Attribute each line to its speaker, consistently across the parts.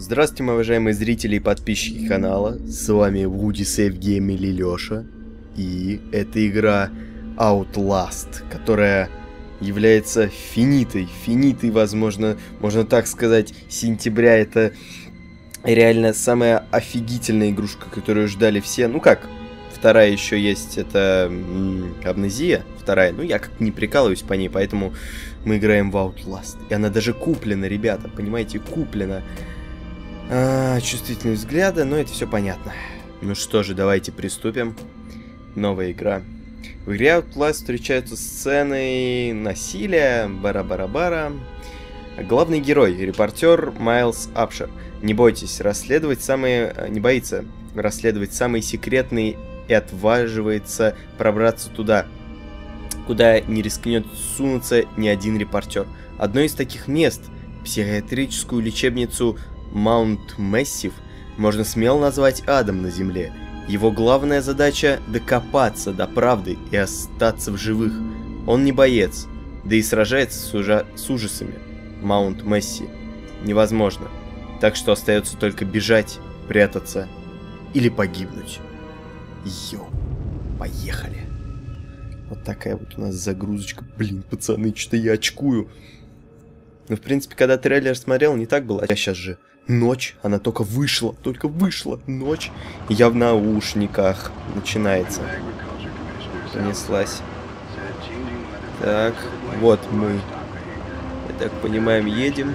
Speaker 1: Здравствуйте, мои уважаемые зрители и подписчики канала. С вами Woody Safe Game или Лёша. И это игра Outlast, которая является финитой. Финитой, возможно, можно так сказать, сентября. Это реально самая офигительная игрушка, которую ждали все. Ну как, вторая еще есть, это Amnesia. Вторая, ну я как не прикалываюсь по ней, поэтому мы играем в Outlast. И она даже куплена, ребята, понимаете, куплена. Чувствительные взгляды, но это все понятно. Ну что же, давайте приступим. Новая игра. В игре Outlast встречаются сцены насилия, бара-бара-бара. Главный герой, репортер Майлз Апшер. Не бойтесь расследовать не боится расследовать самые секретные и отваживается пробраться туда, куда не рискнет сунуться ни один репортер. Одно из таких мест, психиатрическую лечебницу Маунт Мэссив, можно смело назвать адом на земле. Его главная задача — докопаться до правды и остаться в живых. Он не боец, да и сражается с ужасами Маунт Месси невозможно. Так что остается только бежать, прятаться или погибнуть. Йоу, поехали. Вот такая вот у нас загрузочка. Блин, пацаны, что-то я очкую. Ну, в принципе, когда трейлер смотрел, не так было. А сейчас же ночь, она только вышла, ночь. И я в наушниках. Начинается. Понеслась. Так, вот мы, я так понимаем, едем.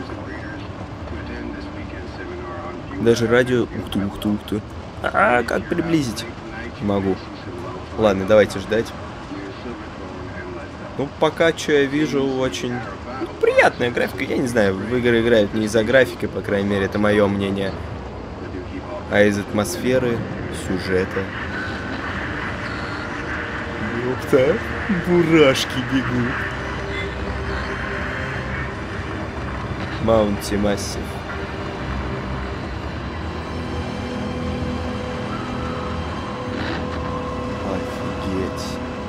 Speaker 1: Даже радио... Ух ты. Как приблизить? Могу. Ладно, давайте ждать. Ну, пока что я вижу очень... приятная графика, я не знаю, в игры играют не из-за графики, по крайней мере, это мое мнение, а из атмосферы, сюжета. Ёпта, бурашки бегут. Маунти Массив. Офигеть.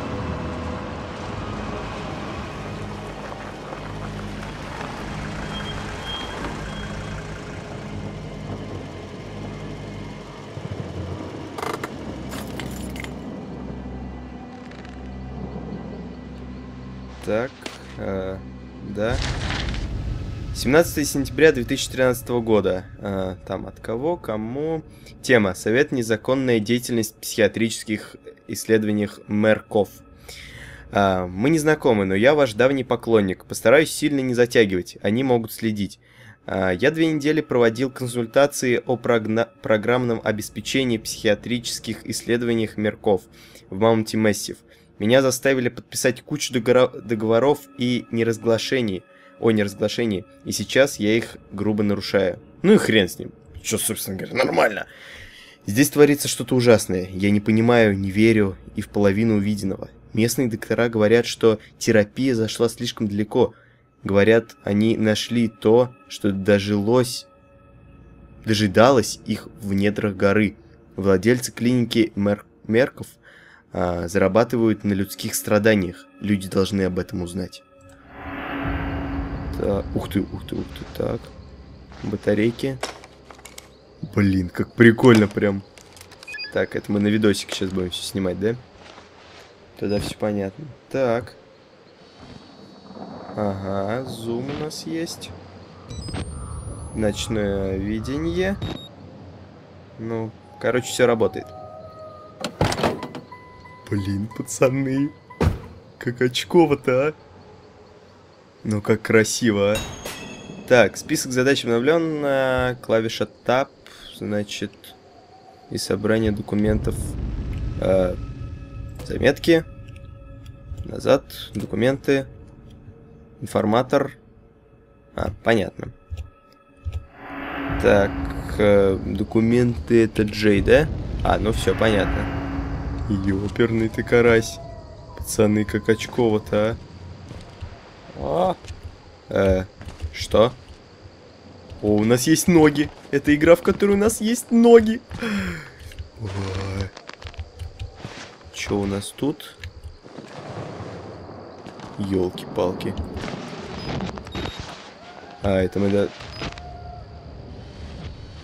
Speaker 1: Так, да. 17 сентября 2013 года. Там от кого, кому. Тема: Совет незаконная деятельность в психиатрических исследованиях Мерков. Мы не знакомы, но я ваш давний поклонник. Постараюсь сильно не затягивать, они могут следить. Я 2 недели проводил консультации о программном обеспечении психиатрических исследованиях Мерков в Маунти Мэссив. Меня заставили подписать кучу договоров и неразглашений, и сейчас я их грубо нарушаю. Ну и хрен с ним. Что, собственно говоря, нормально. Здесь творится что-то ужасное. Я не понимаю, не верю и в половину увиденного. Местные доктора говорят, что терапия зашла слишком далеко. Говорят, они нашли то, что дожидалось их в недрах горы. Владельцы клиники Мерков зарабатывают на людских страданиях. Люди должны об этом узнать. Так, ух ты. Так, батарейки. Блин, как прикольно прям. Так, это мы на видосик сейчас будем все снимать, да? Тогда все понятно. Так. Ага, зум у нас есть. Ночное видение. Ну, короче, все работает. Блин, пацаны, как очково-то, а? Ну, как красиво, а? Так, список задач обновлен. Клавиша Tab, значит, и собрание документов. Заметки. Назад, документы. Информатор. Понятно. Так, документы, это Джей, да? Ну все, понятно. Ёперный ты карась. Пацаны, как очково-то, что? О, у нас есть ноги. Это игра, в которой у нас есть ноги. Что у нас тут? Ёлки-палки. Это мы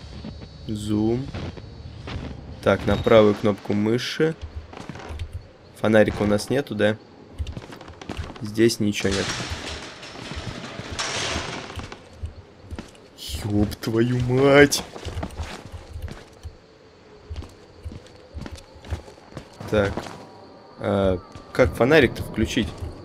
Speaker 1: Зум. Так, на правую кнопку мыши. Фонарика у нас нету, да? Здесь ничего нет. Ёб твою мать! Так. Как фонарик-то включить?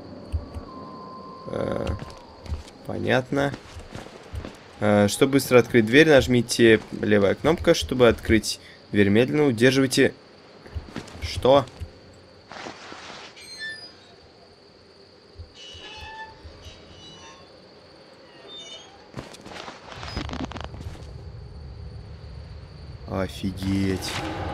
Speaker 1: Понятно. Чтобы быстро открыть дверь, нажмите левая кнопка. Чтобы открыть дверь, медленно удерживайте... Что? Офигеть.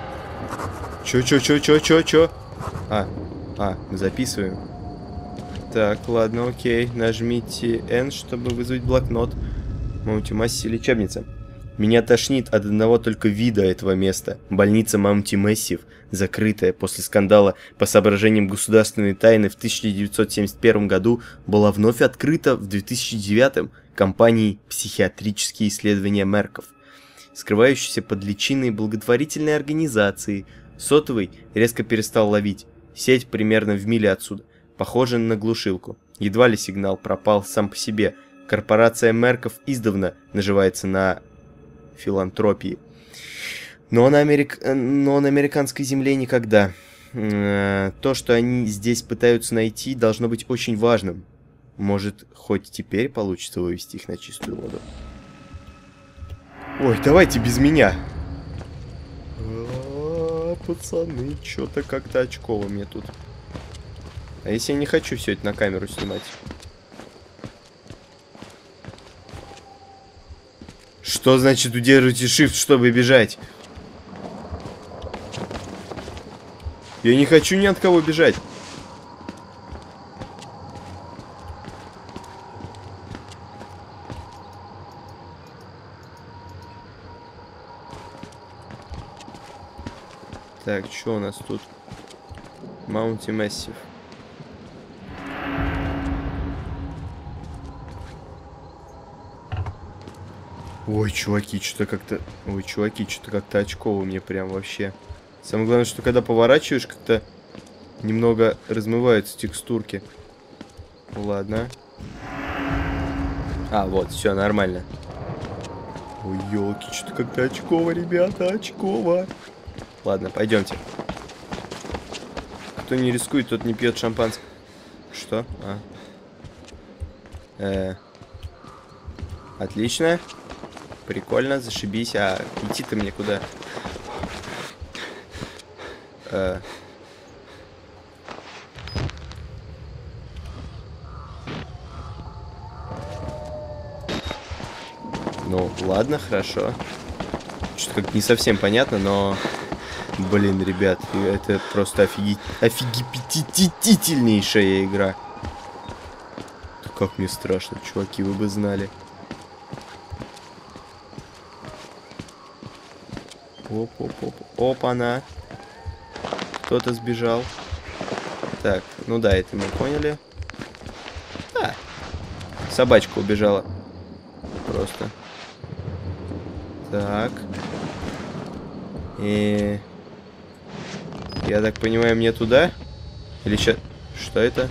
Speaker 1: Чё? Мы записываем. Так, ладно, окей. Нажмите N, чтобы вызвать блокнот. Маунти Масси лечебница. Меня тошнит от одного только вида этого места. Больница Маунти Массив, закрытая после скандала по соображениям государственной тайны в 1971 году, была вновь открыта в 2009 компанией «Психиатрические исследования Мерков», скрывающейся под личиной благотворительной организации. Сотовый резко перестал ловить. Сеть примерно в миле отсюда. Похоже на глушилку. Едва ли сигнал пропал сам по себе. Корпорация Мерков издавна наживается на филантропии. Но на американской земле никогда. То, что они здесь пытаются найти, должно быть очень важным. Может, хоть теперь получится вывести их на чистую воду. Ой, давайте без меня. Пацаны, что-то как-то очково мне тут. А если я не хочу все это на камеру снимать? Что значит удерживайте Shift, чтобы бежать? Я не хочу ни от кого бежать. Так, что у нас тут? Маунти Массив. Ой, чуваки, что-то как-то очково мне прям вообще. Самое главное, что когда поворачиваешь, как-то немного размываются текстурки. Ладно. Вот, все нормально. Ой, елки, что-то как-то очково, ребята, очково. Ладно, пойдемте. Кто не рискует, тот не пьет шампанское. Что? Отлично. Прикольно, зашибись. Идти-то мне куда? Ну, ладно, хорошо. Что-то как не совсем понятно, но... Блин, ребят, это просто офигительнейшая игра. Как мне страшно, чуваки, вы бы знали. Опа-на. Кто-то сбежал. Так, ну да, это мы поняли. Собачка убежала. Просто. Так. Я так понимаю, мне туда? Или сейчас... Что это?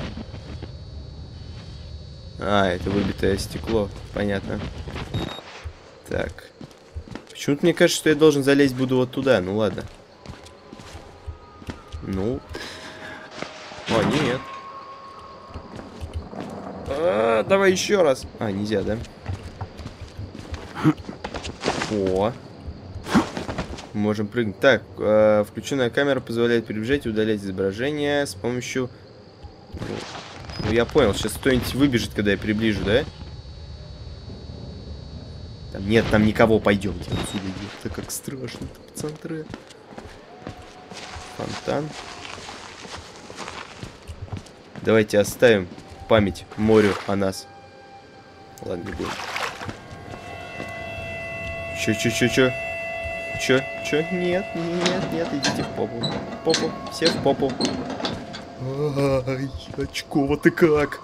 Speaker 1: Это выбитое стекло. Понятно. Так. Почему-то мне кажется, что я должен залезть буду вот туда. Ну ладно. Ну. Нет. Давай еще раз. Нельзя, да? О. Можем прыгнуть. Так, включенная камера позволяет приближать и удалять изображение с помощью... Ну, я понял. Сейчас кто-нибудь выбежит, когда я приближу, да? Нет, там никого, пойдемте отсюда. Это как страшно, пацаны. Фонтан. Давайте оставим память морю о нас. Ладно, не будем. Чё? Нет, идите в попу. Попу, все в попу. Ай, очково ты как?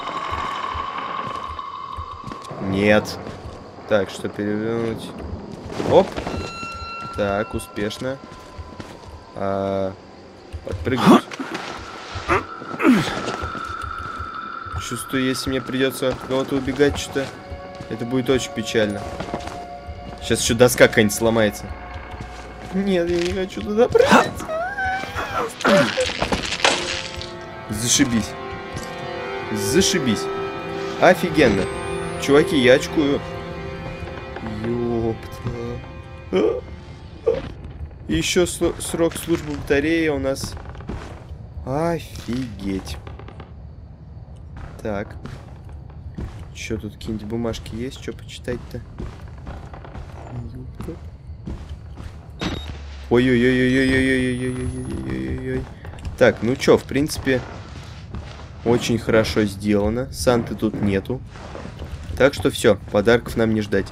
Speaker 1: Нет. Так, что перевернуть? Оп. Так, успешно. Подпрыгнуть. Чувствую, если мне придется от кого-то убегать, что-то это будет очень печально. Сейчас еще доска какая-нибудь сломается. Нет, я не хочу туда прыгать. Зашибись. Зашибись. Офигенно. Чуваки, я очкую. Ёпта. Еще срок службы батареи у нас. Офигеть. Так. Что тут, какие-нибудь бумажки есть? Что почитать-то? Ой-ой-ой-ой-ой-ой-ой-ой-ой-ой-ой-ой-ой-ой-ой. Так, ну чё, в принципе, очень хорошо сделано. Санты тут нету. Так что все, подарков нам не ждать.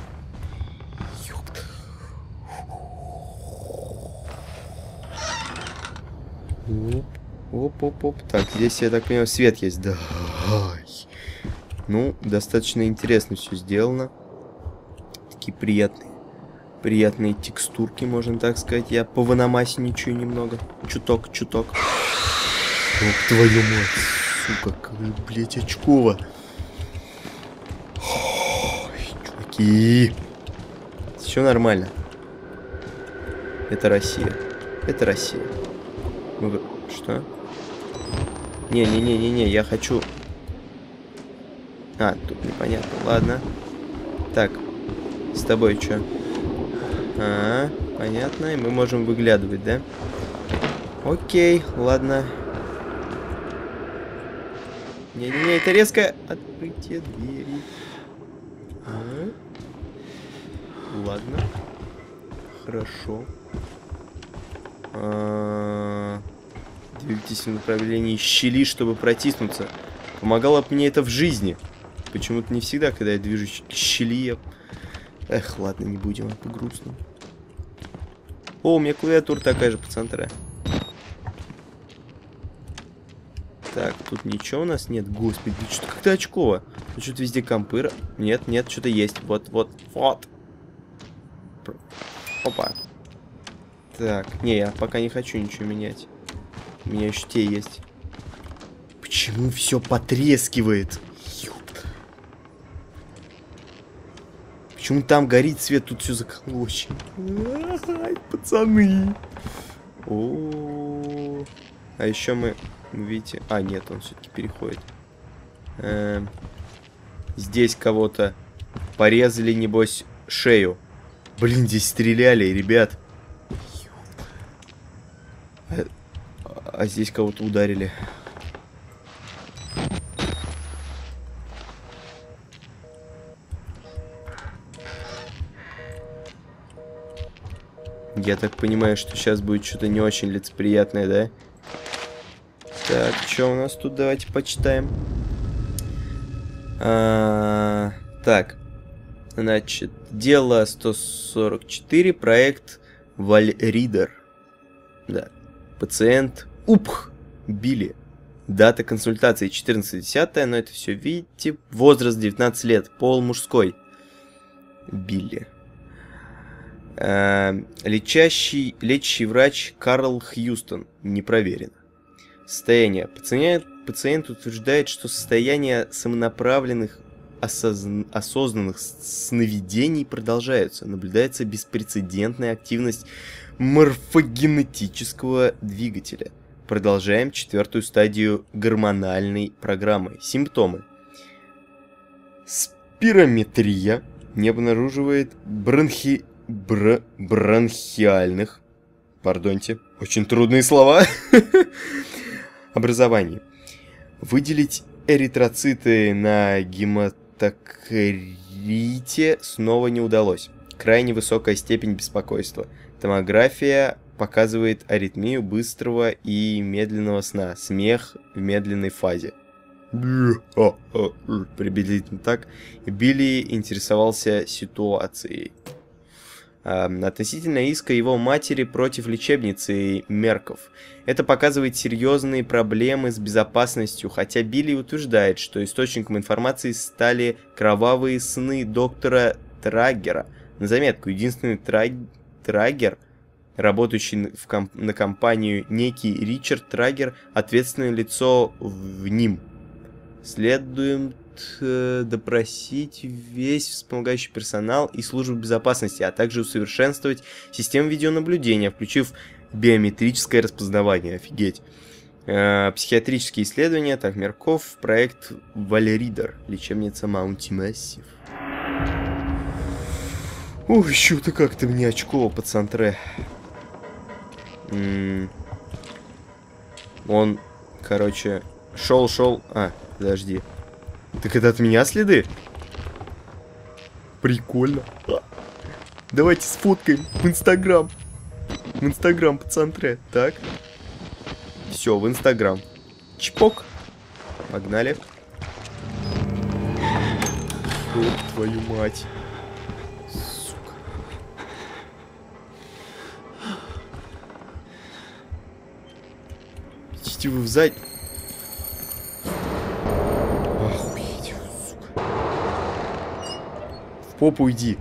Speaker 1: Оп-оп-оп. Так, здесь, я так понимаю, свет есть. Да. Ну, достаточно интересно все сделано. Такие приятные текстурки, можно так сказать. Я пованомасенничаю немного. Чуток. Ох, твою мать. Сука, какая, блядь, очкова. Ой, чуваки. Все нормально. Это Россия. Это Россия. Что? Не-не-не-не-не, я хочу... тут непонятно. Ладно. Так, с тобой что? Понятно. И мы можем выглядывать, да? Окей, ладно. Не-не-не, это резкое открытие двери. Ладно. Хорошо. Двигайтесь в направлении щели, чтобы протиснуться. Помогало бы мне это в жизни. Почему-то не всегда, когда я движусь к щели, я... Эх, ладно, не будем, это грустно. О, у меня клавиатура такая же, пацантра. Так, тут ничего у нас нет. Господи, что-то как-то очково. Тут что-то везде компы. Нет, что-то есть. Вот. Опа. Так, не, я пока не хочу ничего менять. У меня еще те есть. Почему все потрескивает? Ёпта. Почему там горит свет, тут все заколочено? Ай, пацаны. О-о-о. А еще мы, видите... нет, он все-таки переходит. Здесь кого-то порезали, небось, шею. Блин, здесь стреляли, ребят. А здесь кого-то ударили. Я так понимаю, что сейчас будет что-то не очень лицеприятное, да? Так, что у нас тут? Давайте почитаем. Так. Значит, дело 144, проект Вальридер. Да. Пациент Билли. Дата консультации 14.10, но это все, видите, возраст 19 лет, пол мужской. Билли. Лечащий врач Карл Хьюстон. Не проверено. Состояние. Пациент утверждает, что состояние самонаправленных осознанных сновидений продолжаются. Наблюдается беспрецедентная активность морфогенетического двигателя. Продолжаем 4-ю стадию гормональной программы. Симптомы. Спирометрия не обнаруживает бронхиальных, пардоньте, очень трудные слова, образований. Выделить эритроциты на гематокрите снова не удалось. Крайне высокая степень беспокойства. Томография показывает аритмию быстрого и медленного сна. Смех в медленной фазе. Приблизительно так. Билли интересовался ситуацией. Относительно иска его матери против лечебницы Мерков. Это показывает серьезные проблемы с безопасностью, хотя Билли утверждает, что источником информации стали кровавые сны доктора Траггера. На заметку, единственный траггер, работающий на компанию, некий Ричард Траггер, ответственное лицо в ним. Следует допросить весь вспомогающий персонал и службу безопасности, а также усовершенствовать систему видеонаблюдения, включив биометрическое распознавание. Офигеть. Психиатрические исследования, так, Мерков, проект Валеридер, лечебница Маунти Массив. Ух, что-то как-то мне очково, пацантре. Он, короче, шел. А, подожди. Так это от меня следы? Прикольно. Давайте сфоткаем в Инстаграм. В Инстаграм, пацантре. Так. Все, в Инстаграм. Чпок. Погнали. Ёб твою мать. Сука. Идите вы в зад... Охуеть, сука. В попу иди.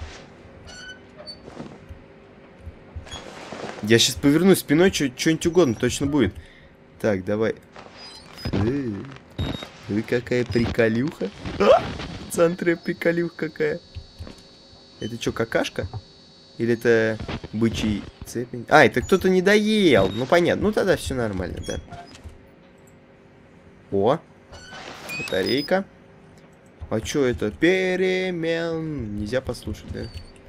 Speaker 1: Я сейчас повернусь спиной, что-нибудь угодно точно будет. Так, давай. Вы какая приколюха. В центре приколюха какая. Это что, какашка? Или это бычий цепень? А, это кто-то не доел. Ну, понятно. Ну, тогда все нормально, да. О. Батарейка. А что это? Перемен. Нельзя послушать, да?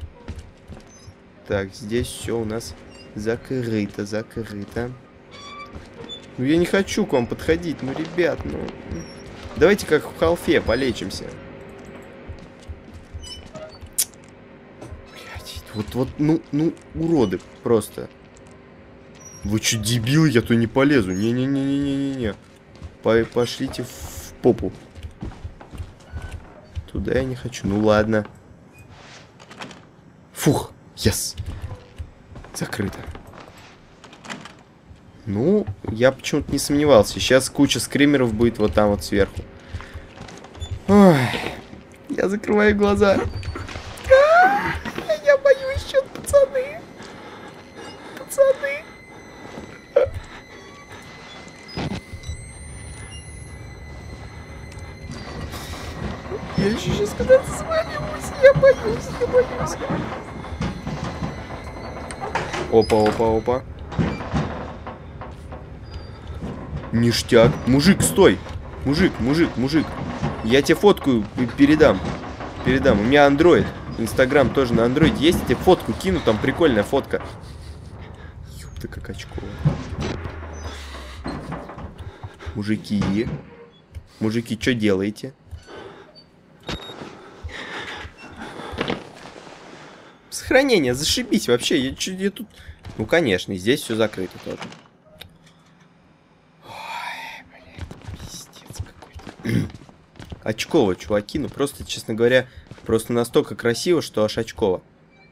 Speaker 1: Так, здесь все у нас... Закрыто, закрыто. Ну я не хочу к вам подходить, ну ребят, ну... Давайте как в халфе полечимся. Блять, вот, ну, уроды просто. Вы что, дебилы? Я то не полезу. Не-не-не-не-не-не. Пошлите в попу. Туда я не хочу, ну ладно. Фух, yes. Закрыто. Ну, я почему-то не сомневался. Сейчас куча скримеров будет вот там вот сверху. Ой, я закрываю глаза. Я боюсь что-то, пацаны. Пацаны. Я еще сейчас куда-то свалюсь. Я боюсь. Опа. Ништяк. Мужик, стой. Мужик. Я тебе фотку передам. У меня андроид. Инстаграм тоже на андроиде есть. Я тебе фотку кину, там прикольная фотка. Ёпта, как очково. Мужики, что делаете? Сохранение, зашибись вообще. Я тут... Ну, конечно, и здесь все закрыто тоже. Ой, блин, пиздец какой-то. Очково, чуваки. Ну, просто, честно говоря, просто настолько красиво, что аж очково.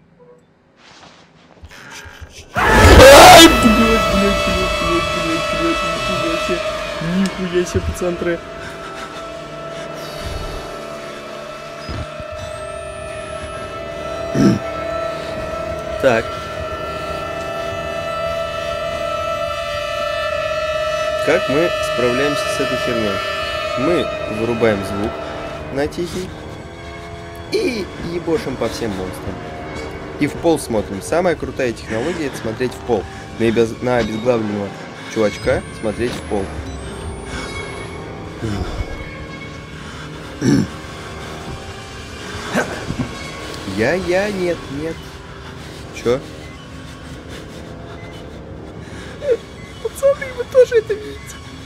Speaker 1: Нихуя себе, пацантры. Так. Как мы справляемся с этой херней? Мы вырубаем звук на тихий и ебошим по всем монстрам. И в пол смотрим. Самая крутая технология — это смотреть в пол. На обезглавленного чувачка смотреть в пол. Нет. Чё? Пацаны, вы тоже это видите?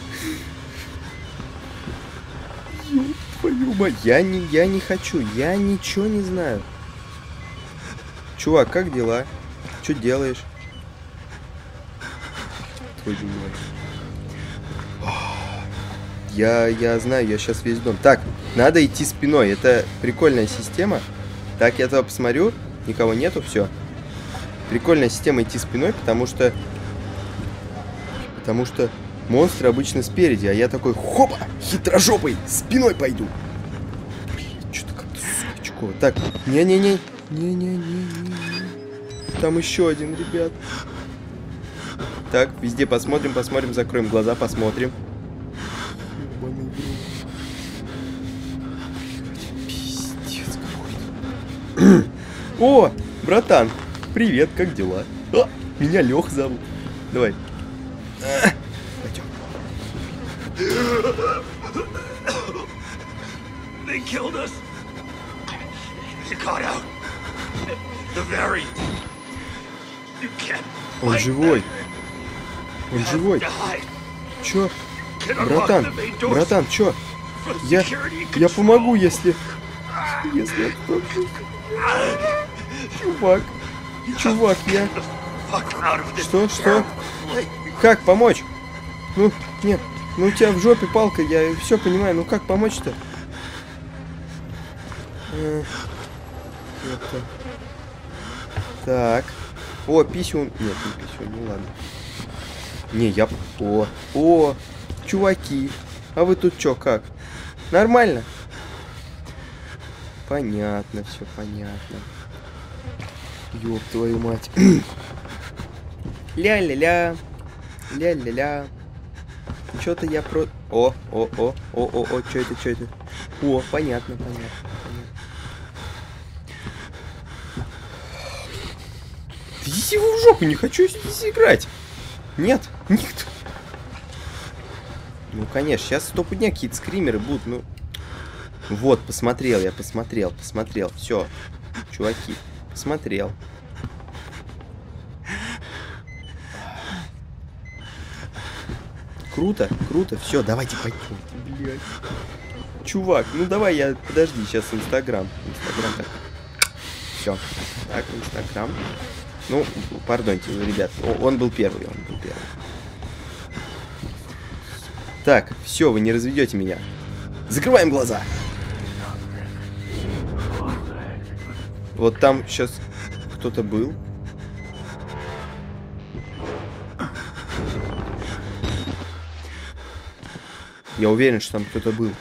Speaker 1: Ёб твою мать. Я не хочу. Я ничего не знаю. Чувак, как дела? Чё делаешь? Твою мать. Я знаю, я сейчас весь дом. Так, надо идти спиной. Это прикольная система. Так, я туда посмотрю. Никого нету, все. Прикольная система идти спиной, потому что монстры обычно спереди, а я такой, хопа, хитрожопый, спиной пойду. Блин, что-то как-то сучково. Так, не-не-не, Не-не-не-не. Там еще один, ребят. Так, везде посмотрим, посмотрим, закроем глаза, посмотрим. Пиздец какой-то. О, братан, привет, как дела? О, меня Лех зовут. Давай. Пойдем.
Speaker 2: They killed us. You got out. The very. You can't.
Speaker 1: Он живой. Он живой. Чё? Братан, братан, чё? Я помогу, если... Если кто-то... Чувак, я... Что? Как помочь? Ну, нет, ну у тебя в жопе палка, я все понимаю, ну как помочь-то? Так. О, писюн. Нет, не писюн, ну ладно. Не, я... О, чуваки. А вы тут чё, как? Нормально? Понятно, все понятно. Ёб твою мать. Ля-ля-ля. Ля-ля-ля. Чё-то я про... О, чё это? О, понятно. Идите вы в жопу, не хочу здесь играть. Нет. Ну, конечно, сейчас стопудня какие-то скримеры будут, ну... Вот, посмотрел. Все, чуваки, посмотрел. Круто, все, давайте пойдем. Блядь. Чувак, ну давай подожди, сейчас Инстаграм так. Все, так, Инстаграм. Ну, пардоньте, ребят, он был первый. Так, все, вы не разведете меня. Закрываем глаза. Вот там сейчас кто-то был. Я уверен, что там кто-то был.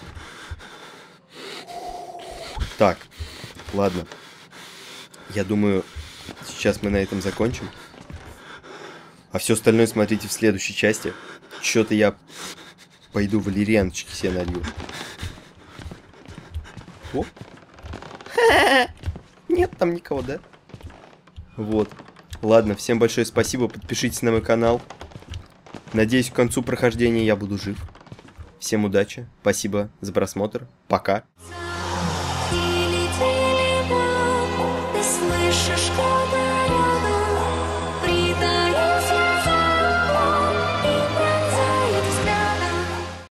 Speaker 1: Так, ладно. Я думаю, сейчас мы на этом закончим. А все остальное смотрите в следующей части. Что-то я пойду валерьяночки себе налью. О. Нет там никого, да? Вот. Ладно, всем большое спасибо. Подпишитесь на мой канал. Надеюсь, к концу прохождения я буду жив. Всем удачи. Спасибо за просмотр. Пока.